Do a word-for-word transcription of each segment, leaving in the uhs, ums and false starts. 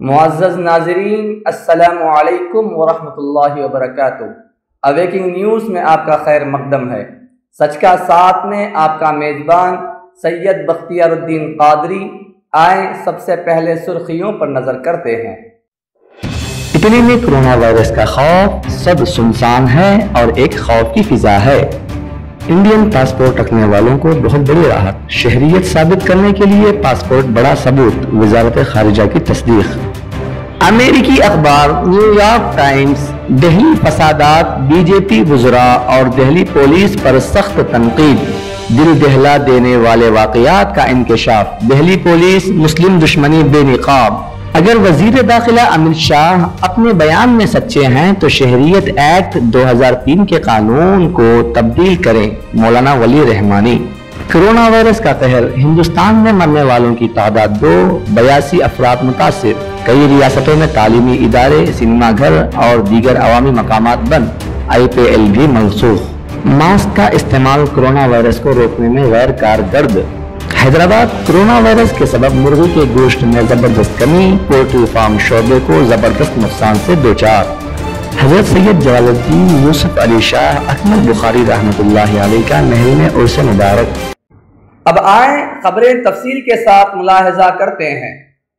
معزز ناظرین، السلام علیکم ورحمۃ اللہ وبرکاتہ۔ اویکنگ نیوز میں آپ کا خیر مقدم ہے۔ سچ کا ساتھ میں آپ کا میزبان سید بختیار الدین قادری۔ آئیں سب سے پہلے سرخیوں پر نظر کرتے ہیں۔ اٹلی میں کرونا وائرس کا خوف سب سنسان ہے اور ایک خوف کی فضا ہے۔ انڈین پاسپورٹ رکھنے والوں کو بہت بڑی راحت، شہریت ثابت کرنے کے لیے پاسپورٹ بڑا ثبوت، وزارت خارجہ کی تصدیق۔ امریکی اخبار نیو یارک ٹائمز، دہلی فسادات، بی جے پی وزراء اور دہلی پولیس پر سخت تنقید، دل دہلا دینے والے واقعات کا انکشاف، دہلی پولیس مسلم دشمنی بے نقاب۔ اگر وزیر داخلہ امت شاہ اپنے بیان میں سچے ہیں تو شہریت ایکٹ دو ہزار تین کے قانون کو تبدیل کریں، مولانا ولی رحمانی۔ کرونا وائرس کا قہر، ہندوستان میں مرنے والوں کی تعداد دو، بیاسی افراد متاثر، کئی ریاستوں میں تعلیمی ادارے، سنیما گھر اور دیگر عوامی مقامات بند، آئی پی ایل بھی منسوخ۔ ماسک کا استعمال کرونا وائرس کو روکنے میں غیر کارگرد۔ حیدرآباد کرونا وائرس کے سبب مرغی کے گوشت میں زبردست کمی، پولٹری فارم شعبے کو زبردست نقصان سے دوچار۔ حضرت سید جلال الدین یوسف علی شاہ اکمل بخاری رحمۃ اللہ علیہ کا محل میں عرس مبارک۔ اب آئیں خبریں تفصیل کے ساتھ ملاحظہ کرتے ہیں۔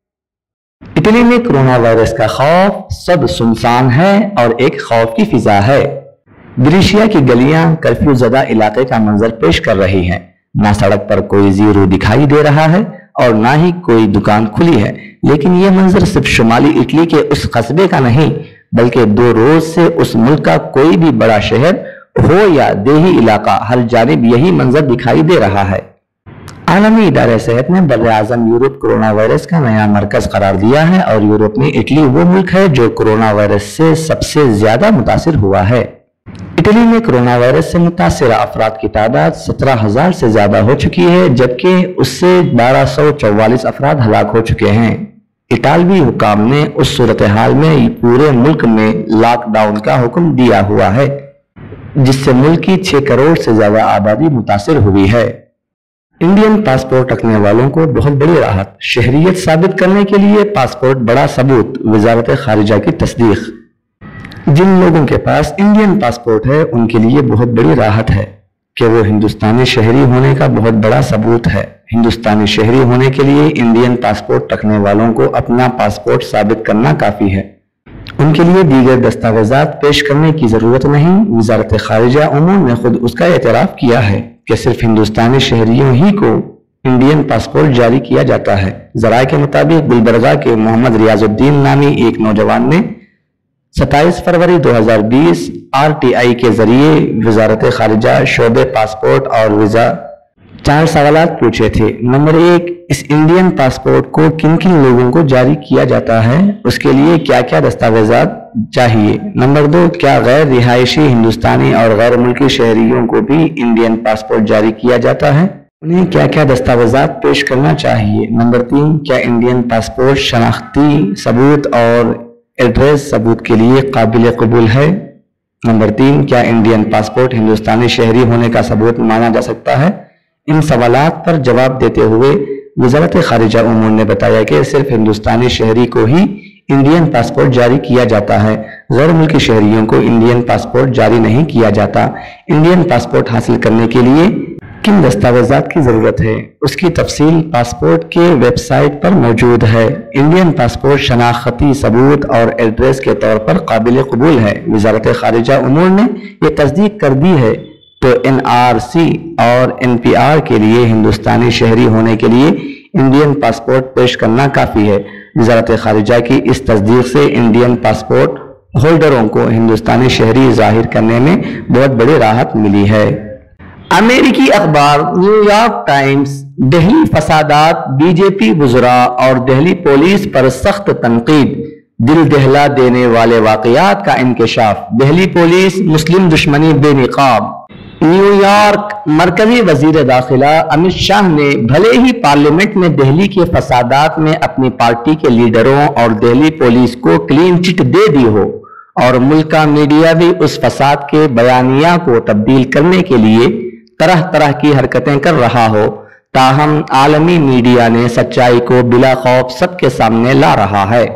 اٹلی میں کرونا وائرس کا خوف سب سنسان ہے اور ایک خوف کی فضا ہے۔ بریشیا کی گلیاں کرفیو زدہ علاقے کا منظر پیش کر رہی ہیں۔ نہ سڑک پر کوئی زیرو دکھائی دے رہا ہے اور نہ ہی کوئی دکان کھلی ہے، لیکن یہ منظر صرف شمالی اٹلی کے اس قصبے کا نہیں بلکہ دو روز سے اس ملک کا کوئی بھی بڑا شہر ہو یا دیہی علاقہ، ہر جانب یہی منظر دکھائی دے رہا ہے۔ عالمی ادارہ صحت نے بر اعظم یورپ کورونا وائرس کا نیا مرکز قرار دیا ہے اور یورپ میں اٹلی وہ ملک ہے جو کورونا وائرس سے سب سے زیادہ متاثر ہوا ہے۔ اٹلی میں کرونا وائرس سے متاثرہ افراد کی تعداد سترہ ہزار سے زیادہ ہو چکی ہے، جبکہ اس سے بارہ سو چوالیس افراد ہلاک ہو چکے ہیں۔ اٹالوی حکام نے اس صورتحال میں پورے ملک میں لاک ڈاؤن کا حکم دیا ہوا ہے، جس سے ملک کی چھ کروڑ سے زیادہ آبادی متاثر ہوئی ہے۔ انڈین پاسپورٹ رکھنے والوں کو بہت بڑی راحت، شہریت ثابت کرنے کے لیے پاسپورٹ بڑا ثبوت، وزارت خارجہ کی تصدیق۔ جن لوگوں کے پاس انڈین پاسپورٹ ہے ان کے لیے بہت بڑی راحت ہے کہ وہ ہندوستانی شہری ہونے کا بہت بڑا ثبوت ہے۔ ہندوستانی شہری ہونے کے لیے انڈین پاسپورٹ رکھنے والوں کو اپنا پاسپورٹ ثابت کرنا کافی ہے، ان کے لیے دیگر دستاویزات پیش کرنے کی ضرورت نہیں۔ وزارت خارجہ امور نے خود اس کا اعتراف کیا ہے کہ صرف ہندوستانی شہریوں ہی کو انڈین پاسپورٹ جاری کیا جاتا ہے۔ ذرائع کے مطابق گلبرگہ کے محمد ریاض الدین نامی ایک نوجوان نے ستائیس فروری دو ہزار بیس آر ٹی آئی کے ذریعے وزارت خارجہ شعبے پاسپورٹ اور ویزا چار سوالات پوچھے تھے۔ نمبر ایک، اس انڈین پاسپورٹ کو کن کن لوگوں کو جاری کیا جاتا ہے، اس کے لیے کیا کیا دستاویزات چاہیے۔ نمبر دو، کیا غیر رہائشی ہندوستانی اور غیر ملکی شہریوں کو بھی انڈین پاسپورٹ جاری کیا جاتا ہے، انہیں کیا کیا دستاویزات پیش کرنا چاہیے۔ نمبر تین، کیا انڈین پاسپورٹ شناختی ثبوت اور ایڈریس ثبوت کے لیے قابل قبول ہے۔ نمبر تین، کیا انڈین پاسپورٹ ہندوستانی شہری ہونے کا ثبوت مانا جا سکتا ہے۔ ان سوالات پر جواب دیتے ہوئے وزارت خارجہ امور نے بتایا کہ صرف ہندوستانی شہری کو ہی انڈین پاسپورٹ جاری کیا جاتا ہے، غیر ملکی شہریوں کو انڈین پاسپورٹ جاری نہیں کیا جاتا۔ انڈین پاسپورٹ حاصل کرنے کے لیے کن دستاویزات کی ضرورت ہے، اس کی تفصیل پاسپورٹ کے ویب سائٹ پر موجود ہے۔ انڈین پاسپورٹ شناختی ثبوت اور ایڈریس کے طور پر قابل قبول ہے۔ وزارت خارجہ امور نے یہ تصدیق کر دی ہے تو این آر سی اور این پی آر کے لیے ہندوستانی شہری ہونے کے لیے انڈین پاسپورٹ پیش کرنا کافی ہے۔ وزارت خارجہ کی اس تصدیق سے انڈین پاسپورٹ ہولڈروں کو ہندوستانی شہری ظاہر کرنے میں بہت بڑی راحت ملی ہے۔ امریکی اخبار نیو یارک ٹائمز، دہلی فسادات، بی جے پی وزراء اور دہلی پولیس پر سخت تنقید، دل دہلا دینے والے واقعات کا انکشاف، دہلی پولیس مسلم دشمنی بے نقاب۔ نیو یارک، مرکزی وزیر داخلہ امت شاہ نے بھلے ہی پارلیمنٹ میں دہلی کے فسادات میں اپنی پارٹی کے لیڈروں اور دہلی پولیس کو کلین چٹ دے دی ہو اور ملک کا میڈیا بھی اس فساد کے بیانیہ کو تبدیل کرنے کے لیے طرح طرح کی حرکتیں کر رہا ہو، تاہم عالمی میڈیا نے سچائی کو بلا خوف سب کے سامنے لا رہا ہے۔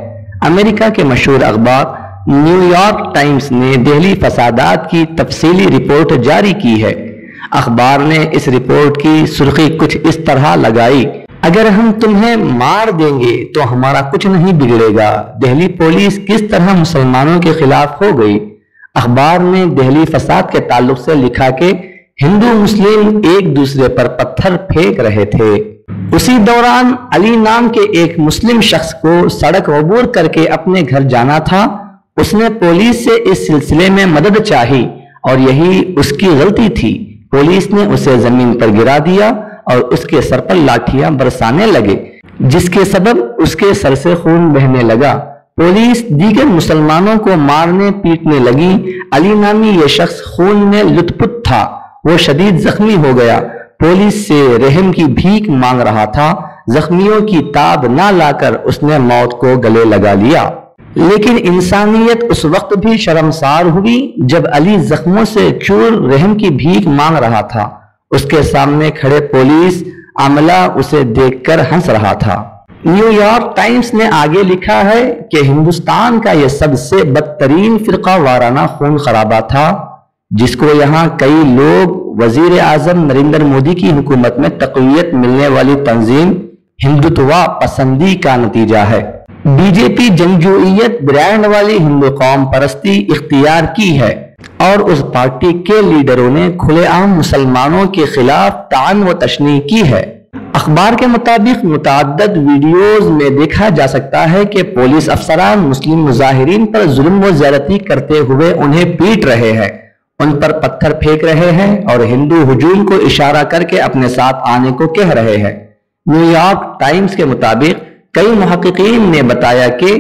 امریکہ کے مشہور اخبار نیو یارک ٹائمز نے دہلی فسادات کی تفصیلی رپورٹ جاری کی ہے۔ اخبار نے اس رپورٹ کی سرخی کچھ اس طرح لگائی: اگر ہم تمہیں مار دیں گے تو ہمارا کچھ نہیں بگڑے گا، دہلی پولیس کس طرح مسلمانوں کے خلاف ہو گئی۔ اخبار نے دہلی فساد کے تعلق سے لکھا کہ ہندو مسلم ایک دوسرے پر پتھر پھینک رہے تھے۔ اسی دوران علی نام کے ایک مسلم شخص کو سڑک عبور کر کے اپنے گھر جانا تھا۔ اس نے پولیس سے اس سلسلے میں مدد چاہی اور یہی اس کی غلطی تھی۔ پولیس نے اسے زمین پر گرا دیا اور اس کے سر پر لاٹھیاں برسانے لگے، جس کے سبب اس کے سر سے خون بہنے لگا۔ پولیس دیگر مسلمانوں کو مارنے پیٹنے لگی۔ علی نامی یہ شخص خون میں لت پت تھا، وہ شدید زخمی ہو گیا۔ پولیس سے رحم کی بھیک مانگ رہا تھا۔ زخمیوں کی تاب نہ لا کر اس نے موت کو گلے لگا لیا۔ لیکن انسانیت اس وقت بھی شرمسار ہوئی جب علی زخموں سے چور رحم کی بھیک مانگ رہا تھا۔ اس کے سامنے کھڑے پولیس عملہ اسے دیکھ کر ہنس رہا تھا۔ نیو یارک ٹائمز نے آگے لکھا ہے کہ ہندوستان کا یہ سب سے بدترین فرقہ وارانہ خون خرابہ تھا، جس کو یہاں کئی لوگ وزیر اعظم نریندر مودی کی حکومت میں تقویت ملنے والی تنظیم ہندوتوا پسندی کا نتیجہ ہے۔ بی جے پی جنگجوئیت برانڈ والی ہندو قوم پرستی اختیار کی ہے اور اس پارٹی کے لیڈروں نے کھلے عام مسلمانوں کے خلاف طعن و تشنیع کی ہے۔ اخبار کے مطابق متعدد ویڈیوز میں دیکھا جا سکتا ہے کہ پولیس افسران مسلم مظاہرین پر ظلم و زیادتی کرتے ہوئے انہیں پیٹ رہے ہیں، ان پر پتھر پھینک رہے ہیں اور ہندو ہجوم کو اشارہ کر کے اپنے ساتھ آنے کو کہہ رہے ہیں۔ نیو یارک ٹائمز کے مطابق کئی محققین نے بتایا کہ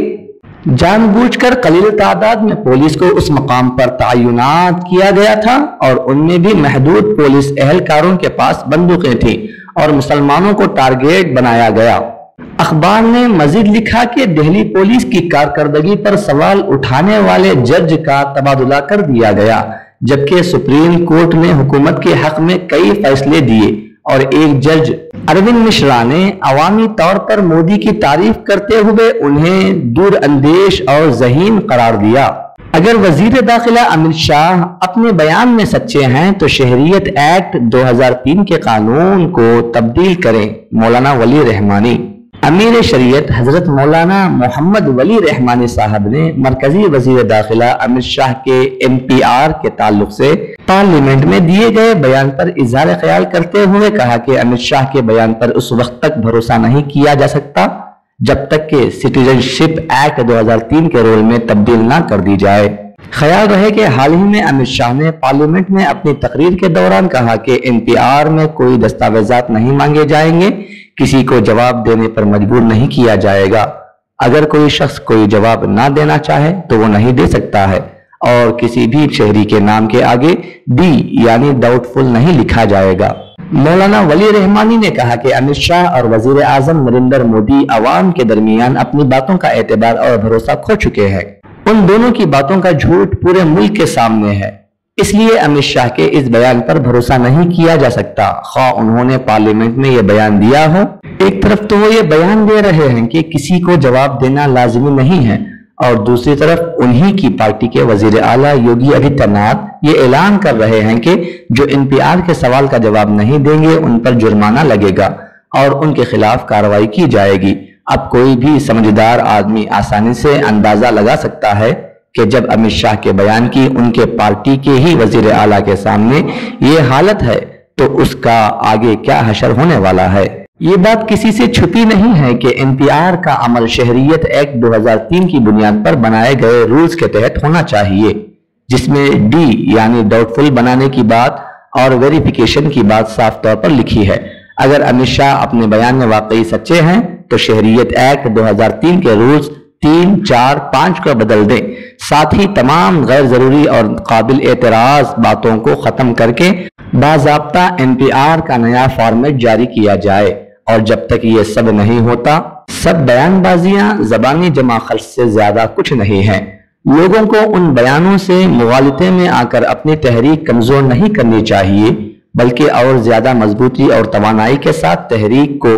جان بوجھ کر قلیل تعداد میں پولیس کو اس مقام پر تعینات کیا گیا تھا اور ان میں بھی محدود پولیس اہلکاروں کے پاس بندوقیں تھیں اور مسلمانوں کو ٹارگیٹ بنایا گیا۔ اخبار نے مزید لکھا کہ دہلی پولیس کی کارکردگی پر سوال اٹھانے والے جج کا تبادلہ کر دیا گیا، جبکہ سپریم کورٹ نے حکومت کے حق میں کئی فیصلے دیے اور ایک جج اروند مشرا نے عوامی طور پر مودی کی تعریف کرتے ہوئے انہیں دور اندیش اور ذہین قرار دیا۔ اگر وزیر داخلہ امت شاہ اپنے بیان میں سچے ہیں تو شہریت ایکٹ دو ہزار تین کے قانون کو تبدیل کریں: مولانا ولی رحمانی۔ امیر شریعت حضرت مولانا محمد ولی رحمانی صاحب نے مرکزی وزیر داخلہ امت شاہ کے ایم پی آر کے تعلق سے پارلیمنٹ میں دیے گئے بیان پر اظہار خیال کرتے ہوئے کہا کہ امت شاہ کے بیان پر اس وقت تک بھروسہ نہیں کیا جا سکتا جب تک کہ سٹیزن شپ ایکٹ دو ہزار تین کے رول میں تبدیل نہ کر دی جائے۔ خیال رہے کہ حال ہی میں امت شاہ نے پارلیمنٹ میں اپنی تقریر کے دوران کہا کہ این پی آر میں کوئی دستاویزات نہیں مانگے جائیں گے، کسی کو جواب دینے پر مجبور نہیں کیا جائے گا۔ اگر کوئی شخص کوئی جواب نہ دینا چاہے تو وہ نہیں دے سکتا ہے اور کسی بھی شہری کے نام کے آگے ڈی یعنی ڈاؤٹ فل نہیں لکھا جائے گا۔ مولانا ولی رحمانی نے کہا کہ امت شاہ اور وزیر اعظم نریندر مودی عوام کے درمیان اپنی باتوں کا اعتبار اور بھروسہ کھو چکے ہیں۔ ان دونوں کی باتوں کا جھوٹ پورے ملک کے سامنے ہے، اس لیے امت شاہ کے اس بیان پر بھروسہ نہیں کیا جا سکتا، خواہ انہوں نے پارلیمنٹ میں یہ بیان دیا ہو۔ ایک طرف تو وہ یہ بیان دے رہے ہیں کہ کسی کو جواب دینا لازمی نہیں ہے اور دوسری طرف انہی کی پارٹی کے وزیر اعلیٰ یوگی آدتیہ ناتھ یہ اعلان کر رہے ہیں کہ جو این پی آر کے سوال کا جواب نہیں دیں گے ان پر جرمانہ لگے گا اور ان کے خلاف کارروائی کی جائے گی۔ اب کوئی بھی سمجھدار آدمی آسانی سے اندازہ لگا سکتا ہے کہ جب امت شاہ کے بیان کی ان کے پارٹی کے ہی وزیر اعلیٰ کے سامنے یہ حالت ہے تو اس کا آگے کیا حشر ہونے والا ہے۔ یہ بات کسی سے چھپی نہیں ہے کہ این پی آر کا عمل شہریت ایکٹ دو ہزار تین کی بنیاد پر بنائے گئے رولز کے تحت ہونا چاہیے، جس میں ڈی یعنی ڈاؤٹ فل بنانے کی بات اور ویریفیکیشن کی بات صاف طور پر لکھی ہے۔ اگر امت شاہ اپنے بیان میں واقعی سچے ہیں تو شہریت ایکٹ دو ہزار تین کے رولز تین چار پانچ کو بدل دیں، ساتھ ہی تمام غیر ضروری اور قابل اعتراض باتوں کو ختم کر کے باضابطہ این پی آر کا نیا فارمیٹ جاری کیا جائے، اور جب تک یہ سب نہیں ہوتا سب بیان بازیاں زبانی جمع خرچ سے زیادہ کچھ نہیں ہیں۔ لوگوں کو ان بیانوں سے مغالطے میں آ کر اپنی تحریک کمزور نہیں کرنی چاہیے، بلکہ اور زیادہ مضبوطی اور توانائی کے ساتھ تحریک کو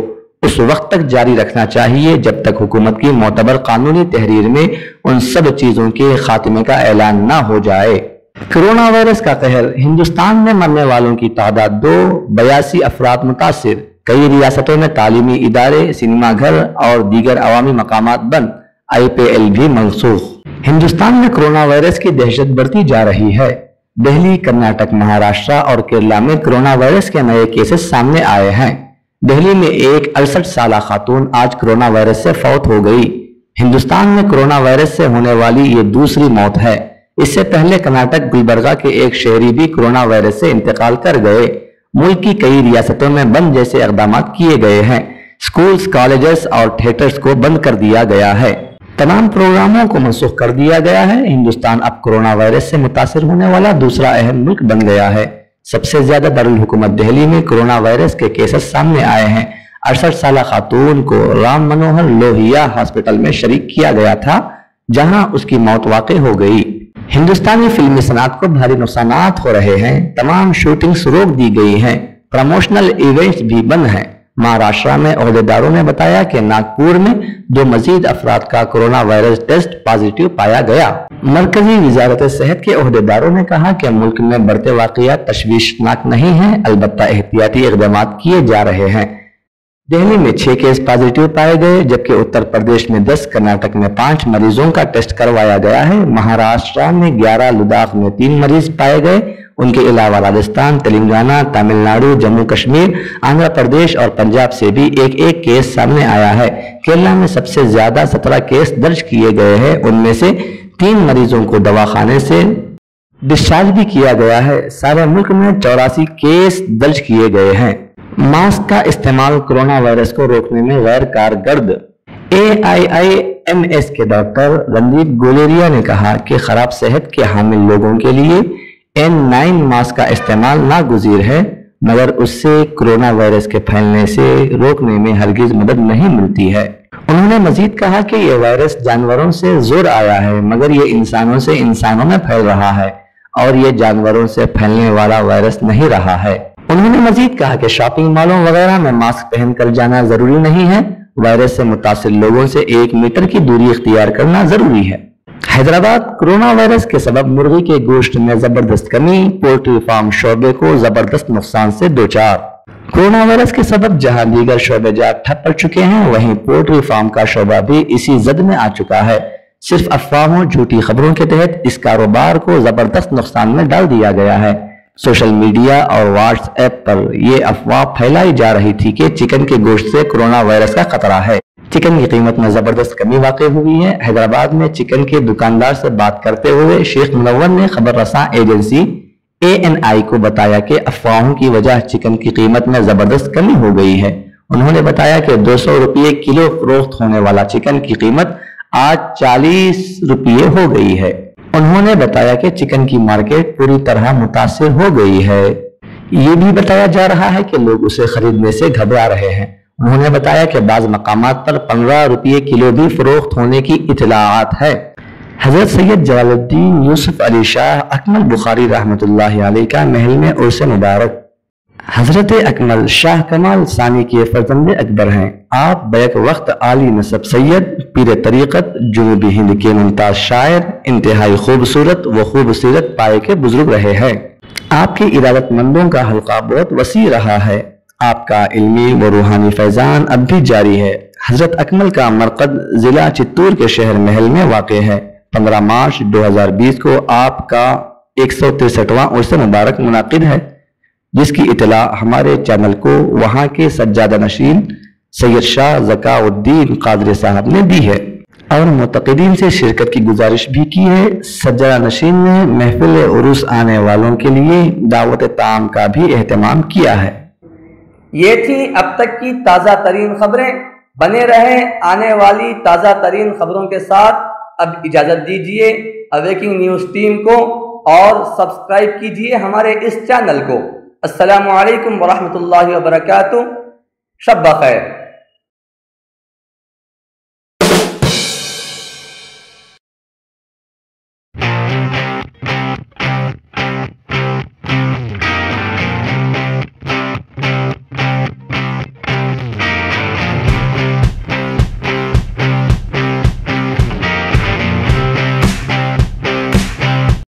اس وقت تک جاری رکھنا چاہیے جب تک حکومت کی معتبر قانونی تحریر میں ان سب چیزوں کے خاتمے کا اعلان نہ ہو جائے۔ کرونا وائرس کا قہر، ہندوستان میں مرنے والوں کی تعداد دو، بیاسی افراد متاثر، کئی ریاستوں میں تعلیمی ادارے، سنیما گھر اور دیگر عوامی مقامات بند، آئی پی ایل بھی منسوخ۔ ہندوستان میں کرونا وائرس کی دہشت بڑھتی جا رہی ہے۔ دہلی، کرناٹک، مہاراشٹر اور کیرلا میں کرونا وائرس کے نئے کیسز سامنے آئے ہیں۔ دہلی میں ایک اڑسٹھ سالہ خاتون آج کرونا وائرس سے فوت ہو گئی۔ ہندوستان میں کرونا وائرس سے ہونے والی یہ دوسری موت ہے۔ اس سے پہلے کرناٹک گلبرگہ کے ایک شہری بھی کرونا وائرس سے انتقال کر گئے۔ ملک کی کئی ریاستوں میں بند جیسے اقدامات کیے گئے ہیں۔ سکولز، کالجز اور تھیٹرز کو بند کر دیا گیا ہے۔ تمام پروگراموں کو منسوخ کر دیا گیا ہے۔ ہندوستان اب کرونا وائرس سے متاثر ہونے والا دوسرا اہم ملک بن گیا ہے۔ سب سے زیادہ دارالحکومت دہلی میں کرونا وائرس کے کیسز سامنے آئے ہیں۔ اڑسٹھ سالہ خاتون کو رام منوہر لوہیا ہاسپٹل میں شریک کیا گیا تھا، جہاں اس کی موت واقع ہو گئی۔ ہندوستانی فلمی صنعت کو بھاری نقصانات ہو رہے ہیں۔ تمام شوٹنگز روک دی گئی ہیں، پروموشنل ایونٹس بھی بند ہیں۔ مہاراشٹر میں عہدیداروں نے بتایا کہ ناگپور میں دو مزید افراد کا کرونا وائرس ٹیسٹ پازیٹیو پایا گیا۔ مرکزی وزارت صحت کے عہدیداروں نے کہا کہ ملک میں بڑھتے واقعات تشویشناک نہیں ہیں، البتہ احتیاطی اقدامات کیے جا رہے ہیں۔ دہلی میں چھ کیس پازیٹیو پائے گئے، جبکہ اتر پردیش میں دس، کرناٹک میں پانچ مریضوں کا ٹیسٹ کروایا گیا ہے۔ مہاراشٹر میں گیارہ، لداخ میں تین مریض پائے گئے۔ ان کے علاوہ راجستھان، تلنگانہ، تامل ناڈو، جموں کشمیر، آندھرا پردیش اور پنجاب سے بھی ایک ایک کیس سامنے آیا ہے۔ کیرلا میں سب سے زیادہ سترہ کیس درج کیے گئے ہیں، ان میں سے تین مریضوں کو دواخانے سے ڈسچارج بھی کیا گیا ہے۔ سارے ملک میں چوراسی کیس درج کیے گئے ہیں۔ ماسک کا استعمال کرونا وائرس کو روکنے میں غیر کارگرد۔ A I I M S کے ڈاکٹر رندیپ گولیریا نے کہا کہ خراب صحت کے حامل لوگوں کے لیے این نائن ماسک کا استعمال ناگزیر ہے، مگر اس سے کرونا وائرس کے پھیلنے سے روکنے میں ہرگز مدد نہیں ملتی ہے۔ انہوں نے مزید کہا کہ یہ وائرس جانوروں سے زور آیا ہے، مگر یہ انسانوں سے انسانوں میں پھیل رہا ہے اور یہ جانوروں سے پھیلنے والا وائرس نہیں رہا ہے۔ انہوں نے مزید کہا کہ شاپنگ مالوں وغیرہ میں ماسک پہن کر جانا ضروری نہیں ہے، وائرس سے متاثر لوگوں سے ایک میٹر کی دوری اختیار کرنا ضروری ہے۔ حیدرآباد کرونا وائرس کے سبب مرغی کے گوشت میں زبردست کمی، پولٹری فارم شعبے کو زبردست نقصان سے دوچار۔ کرونا وائرس کے سبب جہاں دیگر شعبے جات ٹھپ پڑ چکے ہیں، وہیں پولٹری فارم کا شعبہ بھی اسی زد میں آ چکا ہے۔ صرف افواہوں، جھوٹی خبروں کے تحت اس کاروبار کو زبردست نقصان میں ڈال دیا گیا ہے۔ سوشل میڈیا اور واٹس ایپ پر یہ افواہ پھیلائی جا رہی تھی کہ چکن کے گوشت سے کرونا وائرس کا خطرہ ہے۔ چکن کی قیمت میں زبردست کمی واقع ہوئی ہے۔ حیدرآباد میں چکن کے دکاندار سے بات کرتے ہوئے شیخ منور نے خبر رساں ایجنسی اے این آئی کو بتایا کہ افواہوں کی وجہ چکن کی قیمت میں زبردست کمی ہو گئی ہے۔ انہوں نے بتایا کہ دو سو روپے کلو فروخت ہونے والا چکن کی قیمت آج چالیس روپے ہو گئی ہے۔ انہوں نے بتایا کہ چکن کی مارکیٹ پوری طرح متاثر ہو گئی ہے۔ یہ بھی بتایا جا رہا ہے کہ لوگ اسے خریدنے سے گھبرا رہے ہیں۔ انہوں نے بتایا کہ بعض مقامات پر پندرہ روپے کلو بھی فروخت ہونے کی اطلاعات ہے۔ حضرت سید جلال الدین یوسف علی شاہ اکمل بخاری رحمۃ اللہ علیہ کا محل میں عرس مبارک۔ حضرت اکمل شاہ کمال ثانی کے فرزند اکبر ہیں۔ آپ بیک وقت عالی نسب سید، پیر طریقت، جنوبی ہند کے ممتاز شاعر، انتہائی خوبصورت و خوبصورت پائے کے بزرگ رہے ہیں۔ آپ کے ارادت مندوں کا حلقہ بہت وسیع رہا ہے۔ آپ کا علمی و روحانی فیضان اب بھی جاری ہے۔ حضرت اکمل کا مرقد ضلع چتور کے شہر محل میں واقع ہے۔ پندرہ مارچ دو ہزار بیس کو آپ کا ایک سو ترسٹھواں عرس مبارک منعقد ہے، جس کی اطلاع ہمارے چینل کو وہاں کے سجادہ نشین سید شاہ ذکاء الدین قادری صاحب نے دی ہے اور معتقدین سے شرکت کی گزارش بھی کی ہے۔ سجادہ نشین نے محفل عرس آنے والوں کے لیے دعوت طعام کا بھی اہتمام کیا ہے۔ یہ تھی اب تک کی تازہ ترین خبریں۔ بنے رہیں آنے والی تازہ ترین خبروں کے ساتھ۔ اب اجازت دیجیے اویکنگ نیوز ٹیم کو اور سبسکرائب کیجیے ہمارے اس چینل کو۔ السلام علیکم ورحمۃ اللہ وبرکاتہ۔ شب بخیر۔